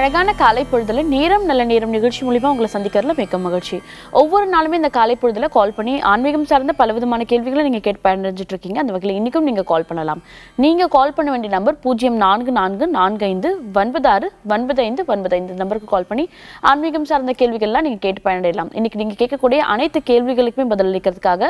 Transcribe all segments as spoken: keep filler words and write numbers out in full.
அழகான காலை பொழுதுல நேரம் நல்ல நேரம் நிகழ்ச்சி மூலமா உங்களை சந்திக்கிறதுல மிக்க மகிழ்ச்சி. ஒவ்வொரு நாளுமே இந்த காலை பொழுதுல கால் பண்ணி ஆன்மீகம் சார்ந்த பலவிதமான கேள்விகளை நீங்க கேட்டு பயனடைஞ்சிட்டு இருக்கீங்க. அந்த வகையில் இன்னைக்கும் நீங்க கால் பண்ணலாம். நீங்க கால் பண்ண வேண்டிய நம்பர் பூஜ்ஜியம் நான்கு நான்கு நான்கு ஐந்து ஒன்பது ஆறு ஒன்பது ஐந்து ஒன்பது ஐந்து நம்பருக்கு கால் பண்ணி ஆன்மீகம் சார்ந்த கேள்விகள்லாம் நீங்க கேட்டு பயனடையலாம். இன்னைக்கு நீங்க கேட்கக்கூடிய அனைத்து கேள்விகளுக்குமே பதிலளிக்கிறதுக்காக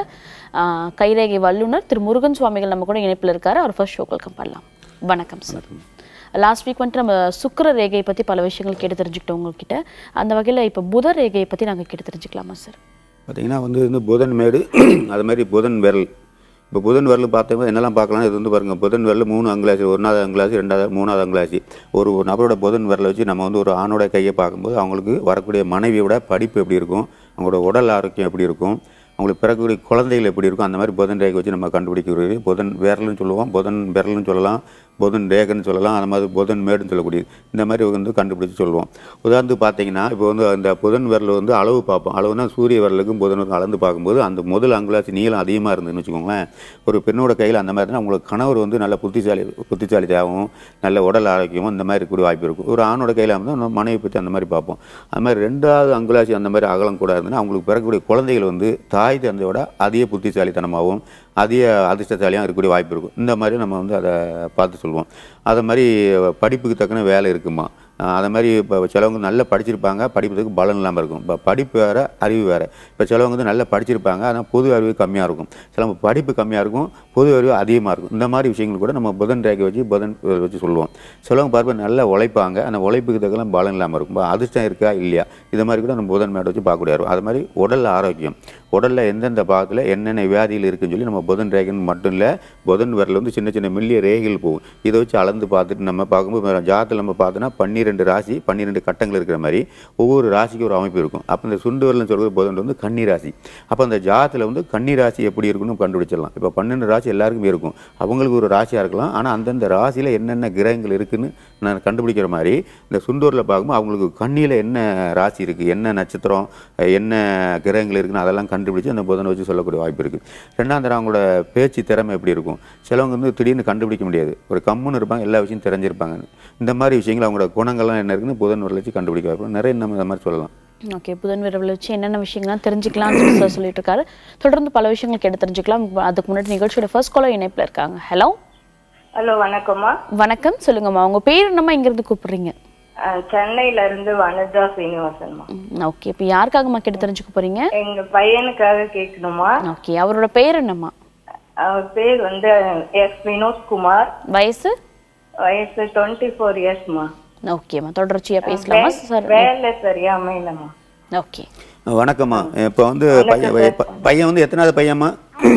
கைரேகை வல்லுநர் திரு முருகன் சுவாமிகள் நம்ம கூட இணைப்பில் இருக்காரு. அவர் ஃபர்ஸ்ட் ஷோ வெல்கம் பண்ணலாம். வணக்கம் சார். லாஸ்ட் வீக் வந்துட்டு நம்ம சுக்கிர ரேகையை பற்றி பல விஷயங்கள் கேட்டு தெரிஞ்சுக்கிட்டோம் உங்கள்கிட்ட. அந்த வகையில் இப்போ புத ரேகையை பற்றி நாங்கள் கேட்டு தெரிஞ்சுக்கலாமா சார்? பார்த்தீங்கன்னா வந்து வந்து புதன் மேடு அது மாதிரி புதன் விரல். இப்போ புதன் விரல் பார்த்தோம்னா என்னெல்லாம் பார்க்கலாம். இது வந்து பாருங்கள், புதன் விரல் மூணு அங்குலாசி, ஒன்றாவது அங்குலாசி, ரெண்டாவது மூணாவது அங்குலாசி. ஒரு ஒரு நபரோட புதன் விரலை வச்சு நம்ம வந்து ஒரு ஆணோட கையை பார்க்கும்போது அவங்களுக்கு வரக்கூடிய மனைவியோட படிப்பு எப்படி இருக்கும், அவங்களோட உடல் ஆரோக்கியம் எப்படி இருக்கும், அவங்களுக்கு பிறக்கக்கூடிய குழந்தைகள் எப்படி இருக்கும், அந்த மாதிரி புதன் ரேகை வச்சு நம்ம கண்டுபிடிக்கிறது. புதன் விரல்னு சொல்லுவோம், புதன் விரல்னு சொல்லலாம், புதன் ரேகைன்னு சொல்லலாம், அந்த மாதிரி புதன் மேடுன்னு சொல்லக்கூடியது. இந்த மாதிரி வந்து கண்டுபிடிச்சி சொல்லுவோம். உதாரணத்துக்கு பார்த்தீங்கன்னா இப்போ வந்து அந்த புதன் விரல் வந்து அளவு பார்ப்போம். அளவுனா சூரிய விரலுக்கும் புதனுக்கும் அளந்து பார்க்கும்போது அந்த முதல் அங்குலாசி நீளம் அதிகமாக இருந்துன்னு வச்சுக்கோங்களேன். ஒரு பெண்ணோட கையில் அந்த மாதிரினா உங்களுக்கு கணவர் வந்து நல்ல புத்திசாலி புத்திசாலித்தாகவும் நல்ல உடல் ஆரோக்கியமும் இந்த மாதிரி இருக்கக்கூடிய வாய்ப்பு இருக்கும். ஒரு ஆணோட கையில் இருந்தால் மனைவி பற்றி அந்த மாதிரி பார்ப்போம். அது மாதிரி ரெண்டாவது அங்குலாசி அந்த மாதிரி அகலம் கூட இருந்ததுன்னா அவங்களுக்கு பிறக்கக்கூடிய குழந்தைகள் வந்து தாய் தந்தையோட அதிக புத்திசாலித்தனமாகவும் அதிக அதிர்ஷ்டசாலியாக இருக்கக்கூடிய வாய்ப்பு இருக்கும். இந்த மாதிரி நம்ம வந்து அதை பார்த்து சொல்லுவோம். அதை மாதிரி படிப்புக்கு தக்கன வேலை இருக்குமா, அதை மாதிரி இப்போ சிலவங்க நல்லா படிச்சிருப்பாங்க, படிப்பதுக்கு பலன் இல்லாமல் இருக்கும். இப்போ படிப்பு வேறு அறிவு வேறு. இப்போ சிலவங்க வந்து நல்லா படிச்சிருப்பாங்க, ஆனால் பொது அறிவு கம்மியாக இருக்கும். சிலவங்க படிப்பு கம்மியாக இருக்கும், பொது அறிவு அதிகமாக இருக்கும். இந்த மாதிரி விஷயங்கள் கூட நம்ம புதன் ரேகை வச்சு புதன் வச்சு சொல்லுவோம். சிலவங்க பார்ப்போம் நல்லா உழைப்பாங்க, ஆனால் உழைப்புக்கு தக்கெல்லாம் பலன் இல்லாமல் இருக்கும். அதிர்ஷ்டம் இருக்கா இல்லையா, இது மாதிரி கூட நம்ம புதன் மேடை வச்சு பார்க்கக்கூடிய இருக்கும். அது மாதிரி உடல் ஆரோக்கியம், உடலில் எந்தெந்த பாகத்தில் என்னென்ன வியாதிகள் இருக்குன்னு சொல்லி நம்ம புதன் ரேகைன்னு மட்டும் இல்லை, புதன் விரல் வந்து சின்ன சின்ன மில்லிய ரேகைகள் போகும். இதை வச்சு அளந்து பார்த்துட்டு நம்ம பார்க்கும்போது ஜாதத்தில் நம்ம பார்த்தோன்னா பன்னிரெண்டு ராசி பன்னிரெண்டு கட்டங்கள் இருக்கிற மாதிரி ஒவ்வொரு ராசிக்கு ஒரு அமைப்பு இருக்கும். அப்போ இந்த சுண்டு விரல்னு சொல்கிறது புதன் வந்து கன்னி ராசி. அப்போ அந்த ஜாதத்தில் வந்து கன்னி ராசி எப்படி இருக்குன்னு கண்டுபிடிச்சிடலாம். இப்போ பன்னெண்டு ராசி எல்லாருக்குமே இருக்கும், அவங்களுக்கு ஒரு ராசியாக இருக்கலாம். ஆனால் அந்தந்த ராசியில் என்னென்ன கிரகங்கள் இருக்குதுன்னு நான் கண்டுபிடிக்கிற மாதிரி இந்த சுண்டூரில் பார்க்கும்போது அவங்களுக்கு கண்ணியில் என்ன ராசி இருக்குது, என்ன நட்சத்திரம், என்ன கிரகங்கள் இருக்குன்னு அதெல்லாம் கண்டுபிடிச்சி அந்த புதனை வச்சு சொல்லக்கூடிய வாய்ப்பு இருக்குது. ரெண்டாம் தரம் அவங்களோட பேச்சு திறமை எப்படி இருக்கும். சிலவங்க வந்து திடீர்னு கண்டுபிடிக்க முடியாது, ஒரு கம்முன்னு இருப்பாங்க, எல்லா விஷயம் தெரிஞ்சிருப்பாங்க. இந்த மாதிரி விஷயங்கள் அவங்களோட குணங்கள்லாம் என்ன இருக்குன்னு புதன் விரலை வச்சு கண்டுபிடிக்க வாய்ப்பு நிறைய நம்ம இந்த மாதிரி சொல்லலாம். ஓகே, புதன் விரலை வச்சு என்னென்ன விஷயங்கள்லாம் தெரிஞ்சுக்கலாம்னு சொல்லிட்டு இருக்காரு. தொடர்ந்து பல விஷயங்கள் கேட்டு தெரிஞ்சுக்கலாம். அதுக்கு முன்னாடி நிகழ்ச்சியோட ஃபர்ஸ்ட் காலர் இணைப்பில் இருக்காங்க. ஹலோ ஹலோ வணக்கம்மா. வணக்கம், சொல்லுங்கம்மா. உங்க பேர் என்னம்மா, இங்கிருந்து கூப்பிடுறீங்க? சென்னையில இருந்து வனஜா சீனிவாசன்மா. ஓகே, இப்போ யாருக்காகம்மா கேட்டு தெரிஞ்சுக்க போறீங்க? எங்க பையனுக்காக கேட்கணுமா. ஓகே, அவரோட பேர் என்னம்மா? அவர் பேர் வந்து எஸ் வினோத் குமார். வயசு? வயசு டுவெண்ட்டி ஃபோர் இயர்ஸ்மா. ஓகேம்மா, தொடர்ச்சியா பேசலாமா சார்? வேலை சரியா அமையலம்மா. ஓகே, வணக்கம்மா. இப்போ வந்து பையன் பையன் வந்து எத்தனாவது பையன்மா?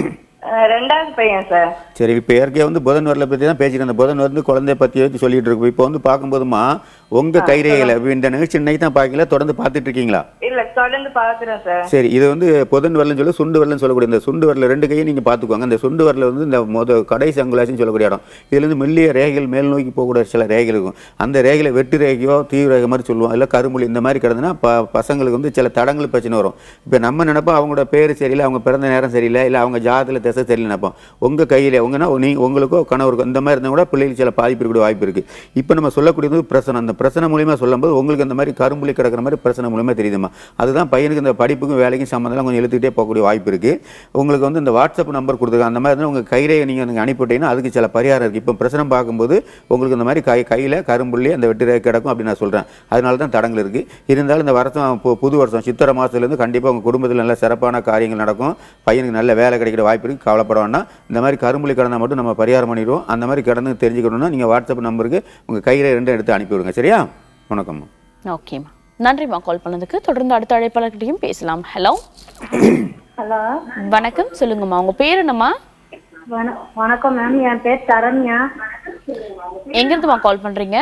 ரெண்டாவது பையன் சார். சரி, இப்போ இயற்கையாக வந்து புதன் வரலை பற்றி தான் பேசிட்டு இருந்தேன். புதன் வந்து குழந்தைய பற்றி வச்சு சொல்லிட்டு இருக்கு. இப்போ வந்து பார்க்கும்போதுமா உங்கள் கைரேகையில் இந்த நிகழ்ச்சி இன்னைக்கு தான் பார்க்கல, தொடர்ந்து பார்த்துட்டு இருக்கீங்களா? இல்ல, தொடர்ந்து பார்க்குறேன் சார். சரி, இது வந்து புதன் வரலன்னு சொல்லி சுண்டு வரலன்னு சொல்லக்கூடிய இந்த சுண்டு வரல ரெண்டு கையும் நீங்கள் பார்த்துக்குவாங்க. இந்த சுண்டு வரல வந்து இந்த மொதல் கடைசி அங்குலாசின்னு சொல்லக்கூடிய இடம். இதுலேருந்து மெல்லிய ரேகைகள் மேல் நோக்கி போகக்கூடிய சில ரேகைகள் இருக்கும். அந்த ரேகையில் வெட்டு ரேகையோ தீவிர ரேகை மாதிரி சொல்லுவோம், இல்லை கருமொழி இந்த மாதிரி கிடந்துன்னா ப பசங்களுக்கு வந்து சில தடங்கள் பிரச்சனை வரும். இப்போ நம்ம நினைப்போம் அவங்களோட பேர் சரியில்லை, அவங்க பிறந்த நேரம் சரியில்லை, இல்லை அவங்க ஜாதத்தில் திசை சரியில்லை நினைப்போம். உங்கள் கையில் உங்கன்னா நீ உங்களுக்கோ கணவருக்கோ இந்த மாதிரி இருந்தால் கூட பிள்ளைகளுக்கு சில பாதிப்பு இருக்கக்கூடிய வாய்ப்பு இருக்குது. இப்போ நம்ம சொல்லக்கூடியது பிரச்சனை. அந்த பிரச்சனை மூலியமாக சொல்லும்போது உங்களுக்கு அந்த மாதிரி கரும்புள்ளி கிடக்கிற மாதிரி பிரச்சனை மூலியமாக தெரியுதுமா. அதுதான் பையனுக்கு இந்த படிப்புக்கும் வேலைக்கும் சம்மந்தம் கொஞ்சம் எழுத்துக்கிட்டே போகக்கூடிய வாய்ப்பு இருக்குது. உங்களுக்கு வந்து இந்த வாட்ஸ்அப் நம்பர் கொடுத்துருக்காங்க. அந்த மாதிரி இருந்தால் உங்கள் கைரேகை நீங்கள் நீங்கள் அனுப்பிவிட்டீங்கன்னா அதுக்கு சில பரிகாரம் இருக்குது. இப்போ பிரச்சனை பார்க்கும்போது உங்களுக்கு இந்த மாதிரி கை கையில் கரும்புள்ளி அந்த வெட்டு ரேகை கிடக்கும் அப்படின்னு நான் சொல்கிறேன். அதனால தான் தடங்கள் இருக்குது. இருந்தாலும் இந்த வருஷம் புது வருஷம் சித்திரை மாதத்துலேருந்து கண்டிப்பாக உங்கள் குடும்பத்தில் நல்ல சிறப்பான காரியங்கள் நடக்கும். பையனுக்கு நல்ல வேலை கிடைக்கிற வாய்ப்பு இருக்குது. கவலைப்பட வேண்டாம். இந்த மாதிரி கரும்புள்ளி கிடந்தால் மட்டும் நம்ம பரிகாரம் பண்ணிடுவோம். அந்த மாதிரி கிடந்து தெரிஞ்சுக்கணும்னா நீங்கள் வாட்ஸ்அப் நம்பருக்கு உங்கள் கையில் ரெண்டும் எடுத்து அனுப்பிவிடுங்க. சரியா? வணக்கம்மா. ஓகேம்மா, நன்றிம்மா கால் பண்ணதுக்கு. தொடர்ந்து அடுத்த அழைப்பாளர்கிட்டையும் பேசலாம். ஹலோ ஹலோ வணக்கம், சொல்லுங்கம்மா. உங்க பேர் என்னம்மா? வணக்கம் மேம், என் பேர் சரண்யா. எங்கிருந்துமா கால் பண்றீங்க?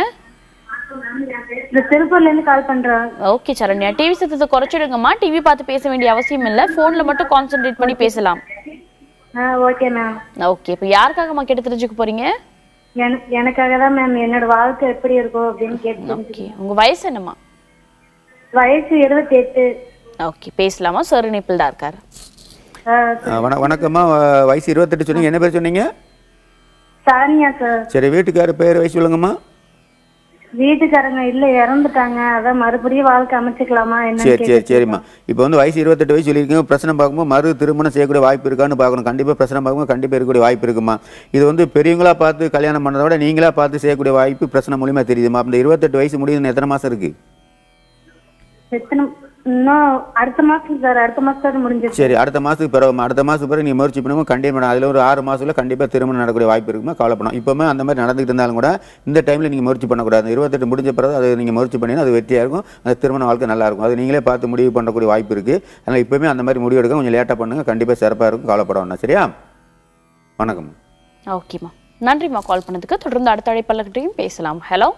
திருப்பூர்ல இருந்து கால் பண்றேன். ஓகே சரண்யா, டிவி சத்தத்தை குறைச்சிடுங்கம்மா. டிவி பார்த்து பேச வேண்டிய அவசியம் இல்லை, போன்ல மட்டும் கான்சென்ட்ரேட் பண்ணி பேசலாம். Okay ma'am. ஓகே, இப்போ யாருக்காகம்மா கேட்டு தெரிஞ்சுக்க போறீங்க? எனக்காக தான் மேம். என்னோட வாழ்க்கை எப்படி இருக்கும் அப்படின்னு கேட்டு. ஓகே, உங்க வயசு என்னம்மா? வயசு இருபத்தி எட்டு. ஓகே, பேசலாமா? சார் இணைப்பில் தான் இருக்காரு. வணக்கம்மா. வயசு இருபத்தெட்டு சொன்னீங்க, என்ன பேர் சொன்னீங்க? சரண்யா சார். சரி, வீட்டுக்கார பேர் வயசு சொல்லுங்கம்மா. வீட்டுக்காரங்க இல்ல இறந்துட்டாங்க. அதான் மறுபடியும் வாழ்க்கை அமைச்சுக்கலாமா என்ன? சரி சரி சரிம்மா. இப்போ வந்து வயசு இருபத்தெட்டு வயசு சொல்லியிருக்கீங்க. பிரச்சனை பார்க்கும்போது மறு திருமணம் செய்யக்கூடிய வாய்ப்பு இருக்கான்னு பார்க்கணும். கண்டிப்பாக பிரச்சனை பார்க்கும்போது கண்டிப்பாக இருக்கக்கூடிய வாய்ப்பு இருக்குமா. இது வந்து பெரியவங்களா பார்த்து கல்யாணம் பண்ணதை விட நீங்களா பார்த்து செய்யக்கூடிய வாய்ப்பு பிரச்சனை மூலியமா தெரியுதுமா. அந்த இருபத்தெட்டு வயசு முடியுதுன்னு எத்தனை மாதம் இருக்கு? எத்தனை இன்னும் அடுத்த மாசம் சார். அடுத்த மாசம் முடிஞ்சிருச்சு. சரி, அடுத்த மாதத்துக்கு பிறகு அடுத்த மாதத்துக்கு பிறகு நீங்கள் முயற்சி பண்ணுவோம். கண்டிப்பாக அதில் ஒரு ஆறு மாதத்தில் கண்டிப்பாக திருமணம் நடக்கக்கூடிய வாய்ப்பு இருக்குமா. கவலைப்படும். இப்போவுமே அந்த மாதிரி நடந்துகிட்டு இருந்தாலும் கூட இந்த டைமில் நீங்கள் முயற்சி பண்ணக்கூடாது. இருபத்தெட்டு முடிஞ்ச பிறகு அது நீங்கள் முயற்சி பண்ணினா அது வெற்றியாக இருக்கும். அந்த திருமண வாழ்க்கை நல்லாயிருக்கும். அது நீங்களே பார்த்து முடிவு பண்ணக்கூடிய வாய்ப்பு இருக்குது. அதனால் இப்போவுமே அந்த மாதிரி முடிவு எடுக்க கொஞ்சம் லேட்டாக பண்ணுங்கள். கண்டிப்பாக சிறப்பாக இருக்கும். கவலைப்பட வேண்டாம். சரியா? வணக்கம். ஓகேம்மா, நன்றிம்மா கால் பண்ணதுக்கு. தொடர்ந்து அடுத்த அழைப்பாளர்கிட்டையும் பேசலாம். ஹலோ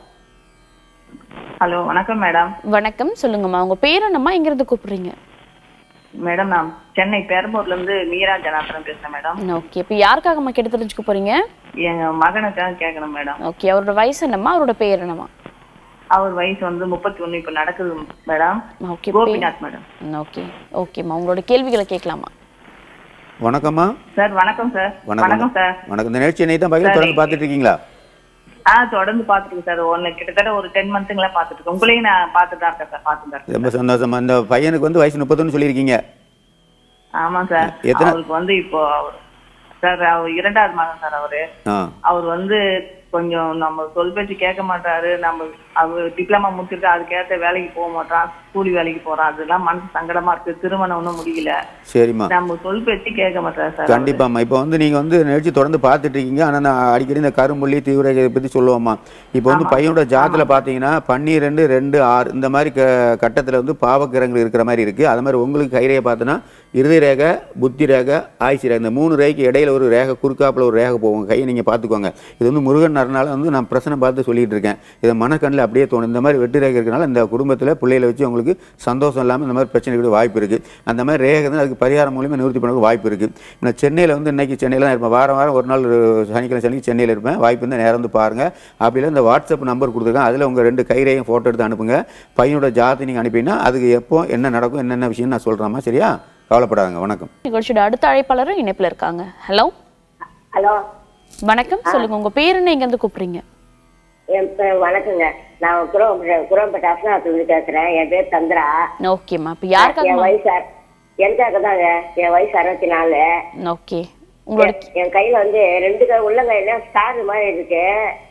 ஹலோ, வணக்கம் மேடம். வணக்கம், சொல்லுங்கம்மா. உங்க பேர் என்னம்மா, எங்க இருந்து கூப்பிடுறீங்க? மேடம், நான் சென்னை பெரம்பூர்ல இருந்து மீரா ஜனார்தன் பேசுறேன் மேடம். ஓகே, இப்போ யாருக்காகம்மா கேட்டு தெரிஞ்சுக்க போறீங்க? எங்க மகனுக்காக கேட்கணும் மேடம். ஓகே, அவரோட வயசு என்னம்மா, அவரோட பேர் என்னம்மா? அவர் வயசு வந்து முப்பத்தி ஒண்ணு இப்ப நடக்குது madam. Okay, Gopinath madam. Okay ஓகேம்மா, உங்களோட கேள்விகளை கேட்கலாமா? வணக்கம்மா. சார் வணக்கம் சார். வணக்கம் சார். வணக்கம். இந்த நிகழ்ச்சி என்னை தான் பார்க்க தொடர்ந்து பார்த்துட்டு இருக்கீங்களா? ஆ, தொடர்ந்து பாத்துட்டு சார். ஒன்னு கிட்டத்தட்ட ஒரு டென் மந்த்ங்களா பாத்துட்டு இருக்கேன். உங்களையும் நான் பாத்துட்டு தான் இருக்கேன் சார். பாத்துட்டு தான். ரொம்ப சந்தோஷமா. இந்த பையனுக்கு வந்து வயசு முப்பத்தொன்னு சொல்லியிருக்கீங்க. ஆமா சார். அவருக்கு வந்து இப்போ சார் அவர் இரண்டாவது மகன் சார். அவரு அவர் வந்து கொஞ்சம் நம்ம சொல் பேச்சு கேட்க மாட்டாரு. நம்ம அவர் டிப்ளமா முடிச்சிருக்கு, அதுக்கேற்ற வேலைக்கு போக மாட்டான். கூலி வேலைக்கு போறான். அதெல்லாம் மனசு சங்கடமா இருக்கு. திருமணம் ஒன்றும் முடியல. சரிம்மா. நம்ம சொல் பேச்சு கேட்க மாட்டாரு சார். கண்டிப்பாம்மா. இப்போ வந்து நீங்க வந்து நிகழ்ச்சி தொடர்ந்து பார்த்துட்டு இருக்கீங்க. ஆனால் நான் அடிக்கடி இந்த கரும்புள்ளி தீவிர பற்றி சொல்லுவோம்மா. இப்போ வந்து பையனோட ஜாதத்துல பார்த்தீங்கன்னா பன்னிரெண்டு ரெண்டு ஆறு இந்த மாதிரி க கட்டத்தில் வந்து பாவக்கிரகங்கள் இருக்கிற மாதிரி இருக்கு. அது மாதிரி உங்களுக்கு கைரேகை பார்த்தோன்னா இருதய ரேகை, புத்தி ரேகை, ஆயுசு ரேகை, இந்த மூணு ரேகைக்கு இடையில ஒரு ரேகை, குறுக்காப்பில் ஒரு ரேகை போகும். கையை நீங்கள் பார்த்துக்கோங்க. இது வந்து முருகன் நரனால வந்து நான் பிரச்சனை பார்த்து சொல்லிட்டு இருக்கேன். இதை மனக்கண்ணில் அப்படியே தோணும். இந்த மாதிரி வெட்டு ரேகை இருக்கிறனால இந்த குடும்பத்தில் பிள்ளைகளை வச்சு உங்களுக்கு சந்தோஷம் இல்லாமல் இந்த மாதிரி பிரச்சனைக்கு வாய்ப்பு இருக்குது. அந்த மாதிரி ரேகை தான் அதுக்கு பரிகாரம் மூலியமாக நிவர்த்தி பண்ண வாய்ப்பு இருக்குது. நான் சென்னையில் வந்து இன்னைக்கு சென்னையில் தான் இருப்பேன். வாரம் வாரம் ஒரு நாள் சனிக்கிழமை சனிக்கு சென்னையில் இருப்பேன். வாய்ப்பு இருந்தால் நேரம் வந்து பாருங்கள். அப்படிலாம் இந்த வாட்ஸ்அப் நம்பர் கொடுத்துருக்கேன். அதில் உங்கள் ரெண்டு கைரேகையும் ஃபோட்டோ எடுத்து அனுப்புங்க. பையனோட ஜாதத்தை நீங்கள் அனுப்பினா அதுக்கு எப்போ என்ன நடக்கும் என்னென்ன விஷயம் நான் சொல்கிறேம்மா. சரியா? கவலைப்படாதுங்க. வணக்கம். நிகழ்ச்சியோட அடுத்த அழைப்பாளரும் இணைப்பில் இருக்காங்க. ஹலோ ஹலோ, வணக்கம், சொல்லுங்க. உங்க பேர் என்ன, எங்க இருந்து கூப்பிடுறீங்க? என் பேர் வணக்கங்க. நான் குரோம்பேட்டை அசனாத்துல பேசுறேன். என் பேர் சந்திரா. ஓகேம்மா, இப்போ யாருக்காக? என் வயசு எனக்காக தாங்க. என் வயசு அறுபத்தி நாலு. ஓகே, உங்களோட என் கையில வந்து ரெண்டு கை உள்ள கையில ஸ்டார் மாதிரி இருக்கு.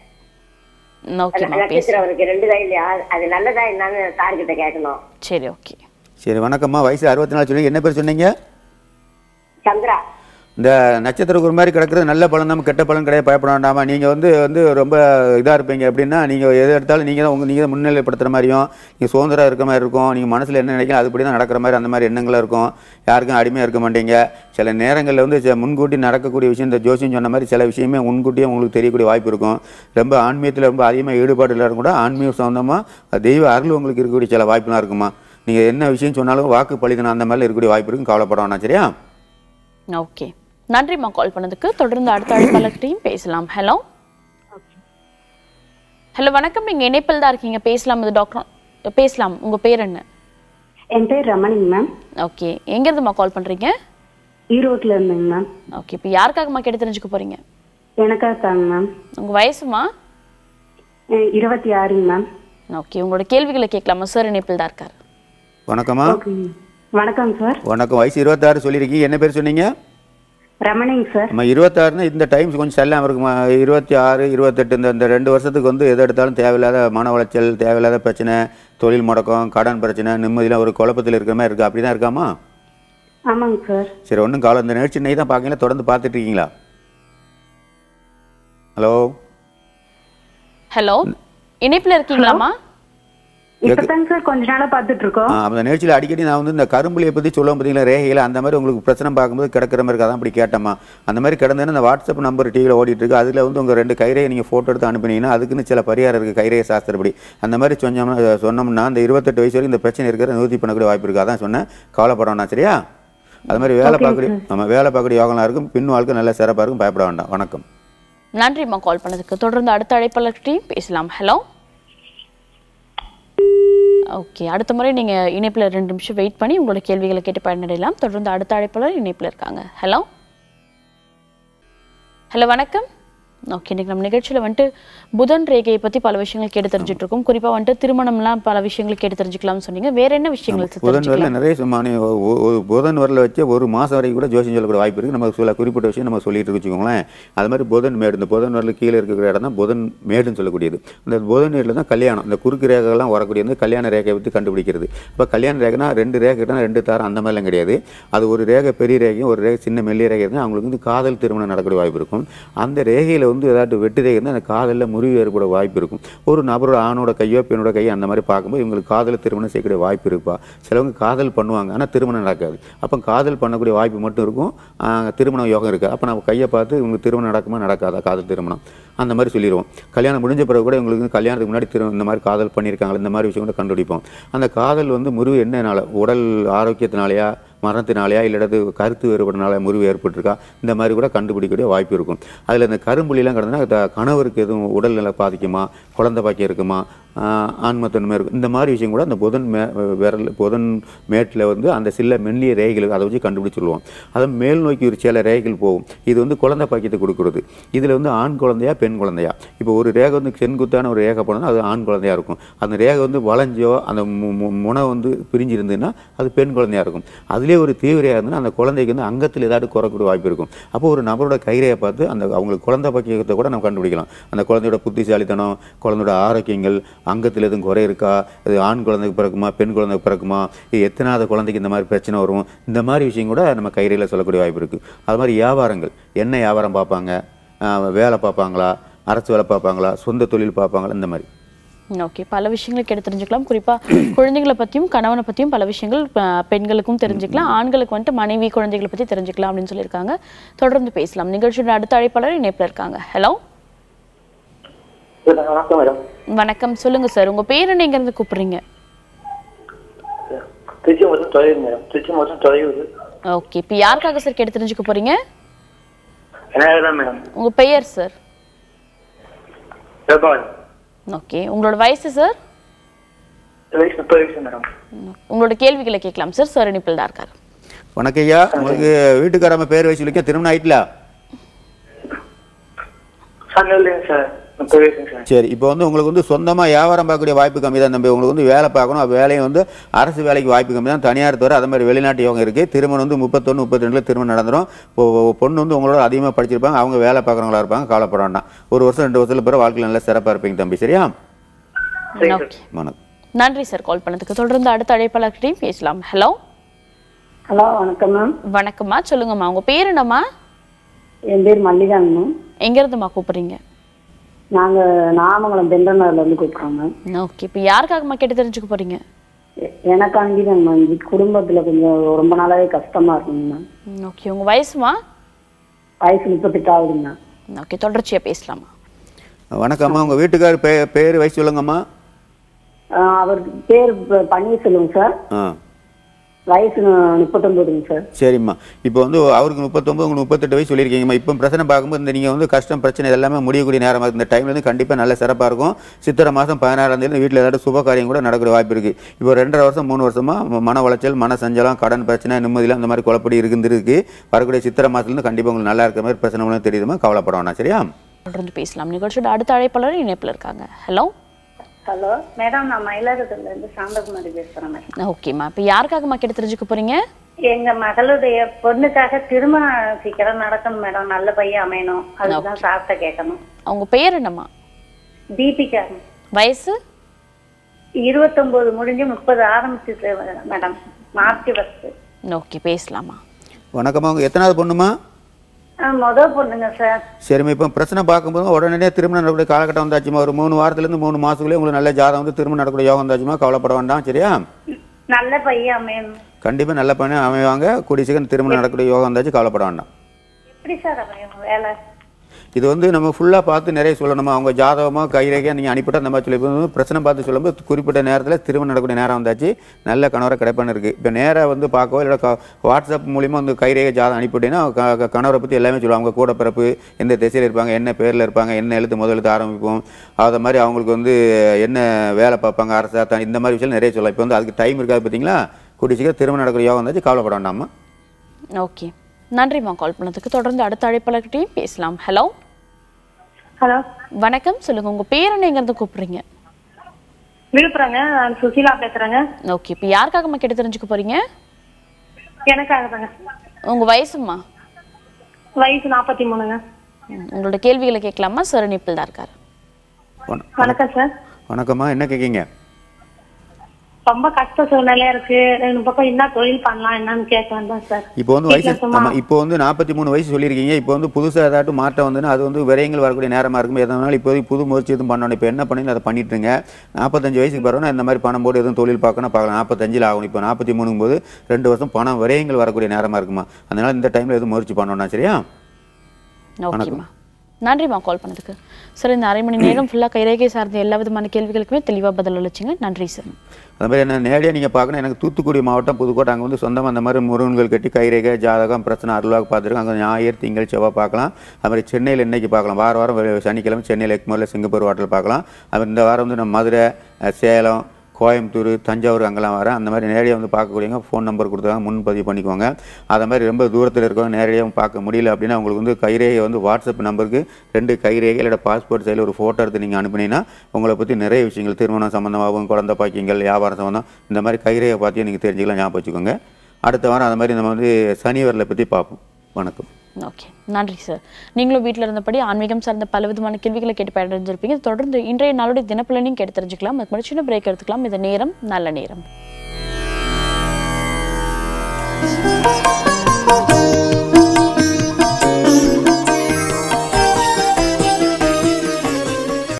நட்சத்திரம் இருக்கு ரெண்டு கையிலயா. அது நல்லதா என்னன்னு சார் கிட்ட கேட்கணும். சரி, ஓகே. சரி, வணக்கம்மா. வயசு அறுபத்தி நாலு சொன்னீங்க. என்ன பேர் சொன்னீங்க? சந்திரா. இந்த நட்சத்திரம் ஒரு மாதிரி கிடக்கிறது நல்ல பலன் தான், கெட்ட பலன் கிடையாது. பயப்பட வேண்டாமா. நீங்கள் வந்து வந்து ரொம்ப இதாக இருப்பீங்க. அப்படின்னா நீங்கள் எது எடுத்தாலும் நீங்கள் தான் உங்கள் நீங்கள் தான் முன்னிலைப்படுத்துகிற மாதிரியும், நீங்கள் சுதந்திரம் இருக்கிற மாதிரி இருக்கும். நீங்கள் மனசில் என்ன நினைக்கலாம் அதுபடி தான் நடக்கிற மாதிரி அந்த மாதிரி எண்ணங்களாக இருக்கும். யாருக்கும் அடிமையாக இருக்க மாட்டீங்க. சில நேரங்களில் வந்து முன்கூட்டி நடக்கக்கூடிய விஷயம், இந்த ஜோசியம் சொன்ன மாதிரி சில விஷயமே முன்கூட்டியே உங்களுக்கு தெரியக்கூடிய வாய்ப்பு இருக்கும். ரொம்ப ஆன்மீகத்தில் ரொம்ப அதிகமாக ஈடுபாடு இல்லாத கூட ஆன்மீக சொந்தமாக தெய்வ அருள் உங்களுக்கு இருக்கக்கூடிய சில வாய்ப்புலாம் இருக்குமா. நீங்கள் என்ன விஷயம் சொன்னாலும் வாக்கு பழிதனம் அந்த மாதிரி இருக்கக்கூடிய வாய்ப்பு இருக்கும். கவலைப்பட வேணாம். சரியா? ஓகே, நன்றிம்மா கால் பண்ணதுக்கு. தொடர்ந்து அடுத்த அழைப்பாளர்கிட்டையும் பேசலாம். ஹலோ ஹலோ வணக்கம், நீங்க இணைப்பில் தான் இருக்கீங்க. பேசலாம். இது டாக்டர் பேசலாம். உங்க பேர் என்ன? என் பேர் ரமணிங்க மேம். ஓகே, எங்க இருந்துமா கால் பண்றீங்க? ஈரோட்ல இருந்துங்க மேம். ஓகே, இப்போ யாருக்காகமா கேட்டு தெரிஞ்சுக்க போறீங்க? எனக்காக தாங்க மேம். உங்க வயசுமா? இருபத்தி ஆறுங்க மேம். ஓகே, உங்களோட கேள்விகளை கேட்கலாமா? சார் இணைப்பில் தான் இருக்காரு. வணக்கம்மா. வணக்கம் சார். வணக்கம். வயசு இருபத்தாறு சொல்லியிருக்கீங்க. என்ன பேர் சொன்னீங்க? ரமணிங்க சார். நம்ம இருபத்தாறுனா இந்த டைம்ஸ் கொஞ்சம் சரியில்லாமல் இருக்குமா. இருபத்தி ஆறு இருபத்தெட்டு இந்த இந்த ரெண்டு வருஷத்துக்கு வந்து எது எடுத்தாலும் தேவையில்லாத மன உளைச்சல், தேவையில்லாத பிரச்சனை, தொழில் முடக்கம், கடன் பிரச்சனை, நிம்மதியெலாம் ஒரு குழப்பத்தில் இருக்கிற மாதிரி இருக்குது. அப்படி தான் இருக்காமா? ஆமாங்க சார். சரி, ஒன்றும் காலம். இந்த நிகழ்ச்சி நெய் தான் பார்க்கல, தொடர்ந்து பார்த்துட்டு இருக்கீங்களா? ஹலோ ஹலோ இணைப்பில் இருக்கீங்களாமா? இப்பதாங்க சார் கொஞ்ச நாளா பார்த்துட்டு இருக்கோம். அந்த நிகழ்ச்சியில் அடிக்கடி நான் வந்து இந்த கரும்புலியை பற்றி சொல்லுவோம் பார்த்தீங்களா, ரேகையில் அந்த மாதிரி உங்களுக்கு பிரச்சனை பார்க்கும்போது கிடக்கிற மாதிரி அதான் அப்படி கேட்டோமா. அந்த மாதிரி கிடந்தேன்னு இந்த வாட்ஸ்அப் நம்பர் டிவியில் ஓடிட்டு இருக்கு. அதில் வந்து உங்கள் ரெண்டு கைரேகை நீங்கள் ஃபோட்டோ எடுத்து அனுப்பினீங்கன்னா அதுக்குன்னு சில பரிகாரம் இருக்குது. கைரேகை சாஸ்திரப்படி அந்த மாதிரி சொன்னோம்னா சொன்னோம்னா அந்த இருபத்தெட்டு வயசு வரைக்கும் இந்த பிரச்சனை இருக்கிற நிவர்த்தி பண்ணக்கூடிய வாய்ப்பு இருக்குது. அதான் சொன்னேன். கவலைப்படணும்னா சரியா? அது மாதிரி வேலை பார்க்கக்கூடிய நம்ம வேலை பார்க்கக்கூடிய யோகம்லாம் இருக்கும். பின் வாழ்க்கை நல்ல சிறப்பாக இருக்கும். பயப்பட வேண்டாம். வணக்கம். நன்றிம்மா கால் பண்ணதுக்கு. தொடர்ந்து அடுத்த அழைப்பாளர்கிட்டையும் பேசலாம். ஹலோ ஓகே, அடுத்த முறை நீங்கள் இணைப்பில் ரெண்டு நிமிஷம் வெயிட் பண்ணி உங்களோட கேள்விகளை கேட்டு பயனடையலாம். தொடர்ந்து அடுத்த அழைப்பாளர் இணைப்பில் இருக்காங்க. ஹலோ ஹலோ வணக்கம். ஓகே, இன்னைக்கு நம்ம நிகழ்ச்சியில் வந்துட்டு புதன் ரேகையை பற்றி பல விஷயங்கள் கேட்டு தெரிஞ்சுட்டு இருக்கோம். குறிப்பாக வந்துட்டு திருமணம்லாம் பல விஷயங்கள் கேட்டு தெரிஞ்சுக்கலாம்னு சொன்னீங்க. வேற என்ன விஷயங்கள் புதன் வரல நிறைய சும்மானே புதன் வரல வச்சு ஒரு மாதம் வரைக்கும் கூட ஜோசியம் சொல்லக்கூடிய வாய்ப்பு இருக்குது. நம்ம சில குறிப்பிட்ட விஷயம் நம்ம சொல்லிட்டு வச்சுக்கோங்களேன். அது மாதிரி புதன் மேடு, இந்த புதன் வரல கீழே இருக்கிற இடம் தான் புதன் மேடுன்னு சொல்லக்கூடியது. இந்த புதன் மேடில் தான் கல்யாணம், இந்த குறுக்கு ரேகைலாம் வரக்கூடியது கல்யாண ரேகையை பற்றி கண்டுபிடிக்கிறது. இப்போ கல்யாண ரேகைனா ரெண்டு ரேகைனா ரெண்டு தாரம் அந்த மாதிரிலாம் கிடையாது. அது ஒரு ரேகை பெரிய ரேகையும் ஒரு ரேகை சின்ன மெல்லிய ரேகை இருந்தால் அவங்களுக்கு வந்து காதல் திருமணம் நடக்கக்கூடிய வாய்ப்பு இருக்கும். அந்த ரேகையில் வந்து ஏதாட்டு வெட்டு ரேகை இருந்தால் அந்த காதலில் முறிவு ஏற்பட வாய்ப்பு இருக்கும். ஒரு நபரோட ஆணோட கையோ பெண்ணோட கையோ அந்த மாதிரி பார்க்கும்போது இவங்களுக்கு காதல் திருமணம் செய்யக்கூடிய வாய்ப்பு இருப்பா. சிலவங்க காதல் பண்ணுவாங்க, ஆனால் திருமணம் நடக்காது. அப்போ காதல் பண்ணக்கூடிய வாய்ப்பு மட்டும் இருக்கும், திருமண யோகம் இருக்குது. அப்போ நம்ம கையை பார்த்து இவங்களுக்கு திருமணம் நடக்குமா நடக்காதா, காதல் திருமணம் அந்த மாதிரி சொல்லிடுவோம். கல்யாணம் முடிஞ்ச பிறகு கூட இவங்களுக்கு கல்யாணத்துக்கு முன்னாடி திரு இந்த மாதிரி காதல் பண்ணியிருக்காங்க, இந்த மாதிரி விஷயம் கூட கண்டுபிடிப்போம். அந்த காதல் வந்து முறிவு என்னனால, உடல் ஆரோக்கியத்தினாலேயா, மரணத்தினாலேயா, இல்லது கருத்து வேறுபாடுனால முறிவு ஏற்பட்டிருக்கா, இந்த மாதிரி கூட கண்டுபிடிக்கக்கூடிய வாய்ப்பு இருக்கும். அதில் இந்த கரும்புள்ளிலாம் கிடந்ததுன்னா கணவருக்கு எதுவும் உடல்நிலை பாதிக்குமா, குழந்தை பாக்கியம் இருக்குமா, ஆன்மத்தன்மை இருக்கும், இந்த மாதிரி விஷயம் கூட அந்த புதன் மே விரல் புதன் மேட்டில் வந்து அந்த சில மெல்லிய ரேகைகள் அதை வச்சு கண்டுபிடிச்சிடுவோம். அதை மேல் நோக்கி ஒரு சில ரேகைகள் போகும். இது வந்து குழந்தை பாக்கியத்தை கொடுக்குறது. இதில் வந்து ஆண் குழந்தையா பெண் குழந்தையா, இப்போ ஒரு ரேகை வந்து செங்குத்தான ஒரு ரேகை போனோம்னா அது ஆண் குழந்தையாக இருக்கும். அந்த ரேகை வந்து வளைஞ்சோ அந்த முனை வந்து பிரிஞ்சு இருந்ததுன்னா அது பெண் குழந்தையாக இருக்கும். அதிலே ஒரு தீவிரையாக இருந்ததுன்னா அந்த குழந்தைக்கு வந்து அங்கத்தில் ஏதாவது குறைக்கூடிய வாய்ப்பு இருக்கும். அப்போ ஒரு நபரோட கைரேயை பார்த்து அந்த அவங்களுக்கு குழந்தை பாக்கியத்தை கூட நம்ம கண்டுபிடிக்கலாம். அந்த குழந்தையோட புத்திசாலித்தனம், குழந்தையோட ஆரோக்கியங்கள், அங்கத்தில் எதுவும் குறை இருக்கா, இது ஆண் குழந்தைக்கு பிறக்குமா பெண் குழந்தைக்கு பிறக்குமா, இது எத்தனாவது குழந்தைக்கு இந்த மாதிரி பிரச்சனை வரும், இந்த மாதிரி விஷயம் கூட நம்ம கைரேயில் சொல்லக்கூடிய வாய்ப்பு இருக்குது. அது மாதிரி வியாபாரங்கள், என்ன வியாபாரம் பார்ப்பாங்க, வேலை பார்ப்பாங்களா, அரசு வேலை பார்ப்பாங்களா, சொந்த தொழில் பார்ப்பாங்களா, இந்த மாதிரி. ஓகே, பல விஷயங்களை கேட்டு தெரிஞ்சுக்கலாம். குறிப்பாக குழந்தைகளை பற்றியும் கணவனை பற்றியும் பல விஷயங்கள் பெண்களுக்கும் தெரிஞ்சுக்கலாம், ஆண்களுக்கு வந்துட்டு மனைவி குழந்தைகளை பற்றி தெரிஞ்சுக்கலாம் அப்படின்னு சொல்லியிருக்காங்க. தொடர்ந்து பேசலாம். நிகழ்ச்சியோட அடுத்த அழைப்பாளர் இணைப்பில் இருக்காங்க. ஹலோ, வணக்கம் மேடம். வணக்கம், சொல்லுங்க சார், உங்க பேர் என்ன, எங்க இருந்து கூப்பிடுறீங்க? திருச்சி மாவட்டம் தொலையூர் மேடம். திருச்சி மாவட்டம் தொலையூர். ஓகே, இப்போ யாருக்காக சார் கேட்டு தெரிஞ்சுக்க போறீங்க? மேடம். உங்க பெயர் சார்? ஓகே, உங்களோட வயசு சார்? வயசு முப்பது வயசு மேடம். உங்களோட கேள்விகளை கேட்கலாம் சார். சார் இணைப்பில் தான் இருக்காரு. வணக்கம் ஐயா, உங்களுக்கு வீட்டுக்காரம்ம பேர் வச்சு சொல்லிக்க திருமணம் ஆயிட்டல? சார் சரி, இப்போ வந்து உங்களுக்கு வந்து சொந்தமாக வியாபாரம் பார்க்கக்கூடிய வாய்ப்பு கம்மி தான் தம்பி. உங்களுக்கு வந்து வேலை பார்க்கணும், அது வேலையும் வந்து அரசு வேலைக்கு வாய்ப்பு கம்மி தான். தனியார் தவிர அதே மாதிரி வெளிநாட்டு யோகம் இருக்குது. திருமணம் வந்து முப்பத்தொன்று முப்பத்தி ரெண்டில் திருமணம் நடந்துடும். இப்போ பொண்ணு வந்து உங்களோட அதிகமாக படிச்சிருப்பாங்க, அவங்க வேலை பார்க்குறவங்களா இருப்பாங்க, கவலைப்பட வேண்டாம். ஒரு வருஷம் ரெண்டு வருஷத்துல பிறகு வாழ்க்கையில் நல்லா சிறப்பாக இருப்பீங்க தம்பி. சரியா? வணக்கம். நன்றி சார் கால் பண்ணதுக்கு. தொடர்ந்து அடுத்த அழைப்பாளர்கிட்டையும் பேசலாம். ஹலோ. ஹலோ, வணக்கம் மேம். வணக்கம்மா, சொல்லுங்கம்மா, உங்க பேர் என்னம்மா? என் பேர் மல்லிகாங்க. எங்க இருந்துமா கூப்பிடுறீங்க? நாங்க நாமங்கலம் பெண்டனர்ல இருந்து கூப்பிடுறோங்க. ஓகே, இப்போ யாருக்காகம்மா கேட்டு தெரிஞ்சுக்க போறீங்க? எனக்காண்டி தான், குடும்பத்துல கொஞ்சம் ரொம்ப நாளாவே கஷ்டமா இருக்குங்க. ஓகே, உங்க வயசுமா? வயசு முப்பத்தெட்டு ஆகுதுங்க. ஓகே, தொடர்ச்சியா பேசலாமா? வணக்கம்மா, உங்க வீட்டுக்கார் பே பேர் வயசு சொல்லுங்கம்மா. அவர் பேர் பன்னீர்செல்வம் சார். வயசு முப்பத்தொன்பதுங்க சார். சரிம்மா, இப்போ வந்து அவருக்கு முப்பத்தொம்பது, உங்களுக்கு முப்பத்தெட்டு வயசு சொல்லியிருக்கீங்கம்மா. இப்போ பிரச்சனை பார்க்கும்போது இந்த நீங்கள் வந்து கஷ்டம் பிரச்சனை எல்லாமே முடியக்கூடிய நேரமாக இந்த டைம்ல இருந்து கண்டிப்பாக நல்ல சிறப்பாக இருக்கும். சித்திரை மாதம் பதினாறாம் தேதி வீட்டில் ஏதாவது சுப காரியம் கூட நடக்கிற வாய்ப்பு இருக்குது. இப்போ ரெண்டரை வருஷம் மூணு வருஷமா மன உளைச்சல், மன சஞ்சலம், கடன் பிரச்சனை, நிம்மதியெல்லாம் இந்த மாதிரி குழப்படி இருந்துருக்கு. வரக்கூடிய சித்திரை மாதத்துலேருந்து கண்டிப்பாக உங்களுக்கு நல்லா இருக்கிற மாதிரி பிரச்சனை தெரியுதுமா, கவலைப்பட வேணாம். சரியா? தொடர்ந்து பேசலாம். நிகழ்ச்சியோட அடுத்த அழைப்பாளர் இணைப்பில் இருக்காங்க. ஹலோ. ஹலோ மேடம், நான் மயிலாடுதுறையில இருந்து சாந்தகுமாரி பேசுறேன் மேடம். ஓகேம்மா, இப்போ யாருக்காகம்மா கேட்டு தெரிஞ்சுக்க போறீங்க? எங்க மகளுடைய பொண்ணுக்காக திருமணம் சீக்கிரம் நடக்கணும் மேடம், நல்ல பையன் அமையணும், அதுதான் சாப்பிட்ட கேட்கணும். அவங்க பெயர் என்னம்மா? தீபிகா. வயசு? இருபத்தொன்பது முடிஞ்சு முப்பது ஆரம்பிச்சு மேடம், மார்ச் ஃபர்ஸ்ட். ஓகே, பேசலாமா? வணக்கம்மா, உங்க எத்தனாவது பொண்ணுமா? மொதல் பொண்ணுங்க சார். சரிம்மா, இப்போ பிரச்சனை பார்க்கும்போது உடனே திருமணம் நடக்கூடிய காலகட்டம் வந்தாச்சுமா. ஒரு மூணு வாரத்துலேருந்து மூணு மாதத்துக்குள்ளே உங்களுக்கு நல்ல ஜாதகம் வந்து திருமணம் நடக்கூடிய யோகம் வந்தாச்சுமா, கவலைப்பட வேண்டாம். சரியா? நல்ல பையன் அமையணும். கண்டிப்பாக நல்ல பையன் அமைவாங்க. கூடிய சீக்கிரம் திருமணம் நடக்கூடிய யோகம் வந்தாச்சு, கவலைப்பட வேண்டாம். எப்படி சார் அமையும் வேலை? இது வந்து நம்ம ஃபுல்லாக பார்த்து நிறைய சொல்லணுமா. அவங்க ஜாதகமாக கைரேகையாக நீங்கள் அனுப்பிட்டு அந்த மாதிரி சொல்லி பிரச்சனை பார்த்து சொல்லும்போது குறிப்பிட்ட நேரத்தில் திருமணம் நடக்கூடிய நேரம் வந்தாச்சு, நல்ல கணவரை கிடைப்பான்னு இருக்குது. இப்போ நேராக வந்து பார்க்கவோ இல்லை வாட்ஸ்அப் மூலிமா வந்து கைரேகை ஜாதகம் அனுப்பிட்டீங்கன்னா கணவரை பற்றி எல்லாமே சொல்லுவாங்க. அவங்க கூட பிறப்பு, எந்த திசையில் இருப்பாங்க, என்ன பேரில் இருப்பாங்க, என்ன எழுத்து முதல் எழுத்து ஆரம்பிப்போம், அதை மாதிரி அவங்களுக்கு வந்து என்ன வேலை பார்ப்பாங்க, அரசா தான், இந்த மாதிரி விஷயம் நிறைய சொல்லலாம். இப்போ வந்து அதுக்கு டைம் இருக்காது பார்த்தீங்களா. கூடிய சீக்கிரம் திருமணம் நடக்கூடிய யோகம் வந்தாச்சு, கவலைப்பட வேண்டாமா. ஓகே, நன்றிம்மா கால் பண்ணதுக்கு. தொடர்ந்து அடுத்த அழைப்பாளர்கிட்டையும் பேசலாம். ஹலோ. ஹலோ வணக்கம், சொல்லுங்க உங்க பேர் என்ன, எங்க இருந்து கூப்பிடுறீங்க? விழுப்புரங்க, நான் சுசீலா பேசுறேங்க. ஓகே, இப்போ யாருக்காகம்மா கேட்டு தெரிஞ்சுக்க போறீங்க? எனக்காக தாங்க. உங்க வயசுமா? வயசு நாற்பத்தி மூணுங்க. உங்களோட கேள்விகளை கேட்கலாமா? சார் இணைப்பில் தான் இருக்காரு. வணக்கம் சார். வணக்கம்மா, என்ன கேட்கீங்க? ரொம்ப கஷ்ட சூழ்நிலையா இருக்கு, ரெண்டு பக்கம் என்ன தொழில் பண்ணலாம் என்னன்னு கேட்கலாம் தான் சார். இப்போ வந்து வயசு ஆமா இப்போ வந்து நாற்பத்தி மூணு வயசு சொல்லியிருக்கீங்க. இப்போ வந்து புதுசாக ஏதாட்டும் மாற்றம் வந்துன்னா அது வந்து விரயங்கள் வரக்கூடிய நேரமாக இருக்கும். எதனால இப்போதைக்கு புது முயற்சி எதுவும் பண்ணணும். இப்போ என்ன பண்ணி அதை பண்ணிட்டுருங்க. நாற்பத்தஞ்சு வயசுக்கு பிறகுனா இந்த மாதிரி பணம் போட்டு எதுவும் தொழில் பார்க்கணும் பார்க்கலாம். நாற்பத்தஞ்சில் ஆகும். இப்போ நாற்பத்தி மூணுங்கும் போது ரெண்டு வருஷம் பணம் விரயங்கள் வரக்கூடிய நேரமாக இருக்குமா. அதனால இந்த டைமில் எதுவும் முயற்சி பண்ணணும். சரியா? வணக்கம், நன்றிம்மா கால் பண்ணதுக்கு. சார் இந்த அரை மணி நேரம் ஃபுல்லாக கைரேகை சார்ந்த எல்லா விதமான கேள்விகளுக்குமே தெளிவாக பதில் அளிச்சிங்க. நன்றி சார். அது மாதிரி என்ன நேரடியாக நீங்கள் பார்க்கணும். எனக்கு தூத்துக்குடி மாவட்டம் புதுக்கோட்டை, அங்கே வந்து சொந்தமாக அந்த மாதிரி முருகன்கள் கட்டி கைரேகை ஜாதகம் பிரச்சனை அருளாக பார்த்துருக்கோம். அங்கே ஞாயிறு திங்கள் செவ்வாய் பார்க்கலாம். அது மாதிரி சென்னையில் இன்னைக்கு பார்க்கலாம். வார வாரம் சனிக்கிழமை சென்னையில் எக்மோரில் சிங்கப்பூர் ஹோட்டல் பார்க்கலாம். அது இந்த வாரம் வந்து நம்ம மதுரை, சேலம், கோயம்புத்தூர், தஞ்சாவூர் அங்கெல்லாம் வரேன். அந்த மாதிரி நேரடியாக வந்து பார்க்கக்கூடியவங்க ஃபோன் நம்பர் கொடுத்தாங்க, முன்பதிவு பண்ணிக்கோங்க. அதை மாதிரி ரொம்ப தூரத்தில் இருக்கவங்க நேரடியாக பார்க்க முடியல அப்படின்னா உங்களுக்கு வந்து கைரேகை வந்து வாட்ஸ்அப் நம்பருக்கு ரெண்டு கைரேகை இல்லை பாஸ்போர்ட் சைடில் ஒரு ஃபோட்டோ எடுத்து நீங்கள் அனுப்பினீங்கன்னா உங்களை பற்றி நிறைய விஷயங்கள் திருமணம் சம்மந்தமாகவும் குழந்தை பாக்கியங்கள் வியாபாரம் சம்மந்தம் இந்த மாதிரி கைரேகை பார்த்து நீங்கள் தெரிஞ்சுக்கலாம். ஞாபகம் வச்சுக்கோங்க. அடுத்த வாரம் அந்த மாதிரி நம்ம வந்து சனிவரலை பற்றி பார்ப்போம். வணக்கம். ஓகே, நன்றி சார். நீங்களும் வீட்டில் இருந்தபடி ஆன்மீகம் சார்ந்த பல விதமான கேள்விகளை கேட்டு பயனடைஞ்சிருப்பீங்க. தொடர்ந்து இன்றைய நாளுடைய தினப்பலனையும் கேட்டு தெரிஞ்சுக்கலாம். அதுக்கு முன்னாடி சின்ன பிரேக் எடுத்துக்கலாம். இது நேரம் நல்ல நேரம்.